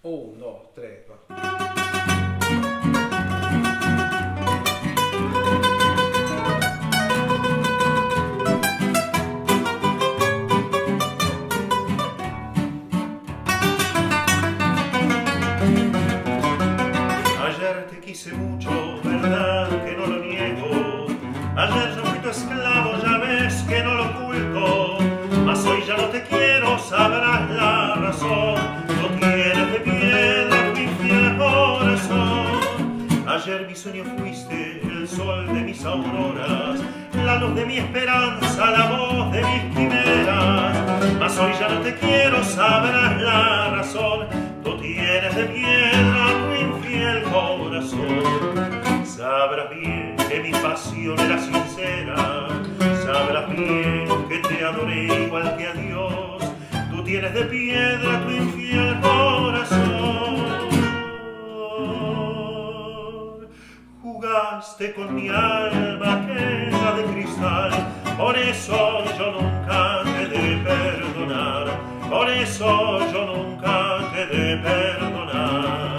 1, 2, 3, va. Ayer te quise mucho, verdad que no lo niego. Ayer yo fui tu esclavo, ya ves que no lo oculto. Mas hoy ya no te quiero, sabrás la razón. No tienes de piedra tu infiel corazón. Ayer mi sueño fuiste, el sol de mis auroras, la luz de mi esperanza, la voz de mis quimeras. Mas hoy ya no te quiero, sabrás la razón. Tú tienes de piedra tu infiel corazón. Sabrás bien que mi pasión era sincera, sabrás bien que te adoré igual que a Dios. Tú tienes de piedra tu infiel corazón. Jugaste con mi alma que era de cristal, por eso yo nunca te he de perdonar, por eso yo nunca te he de perdonar.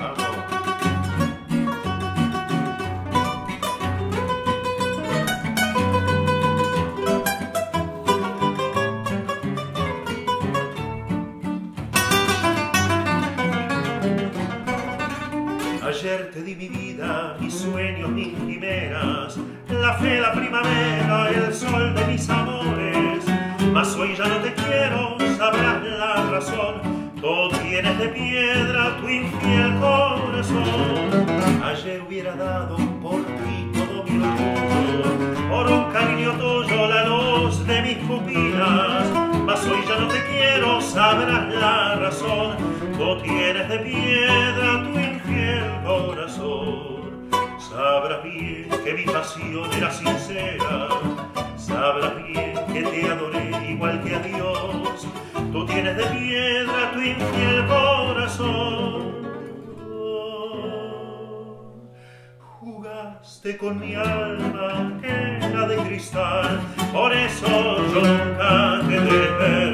Ayer te di mi vida, mis sueños, mis quimeras, la fe, la primavera, el sol de mis amores. Mas hoy ya no te quiero, sabrás la razón. Tú tienes de piedra tu infiel corazón. Ayer hubiera dado por ti todo mi orgullo, por un cariño tuyo la luz de mis pupilas. Mas hoy ya no te quiero, sabrás la razón. Tú tienes de piedra tu infiel corazón. Sabrás bien que mi pasión era sincera, sabrás bien que te adoré igual que a Dios. Tú tienes de piedra tu infiel corazón. Jugaste con mi alma que era de cristal, por eso yo nunca te dejé.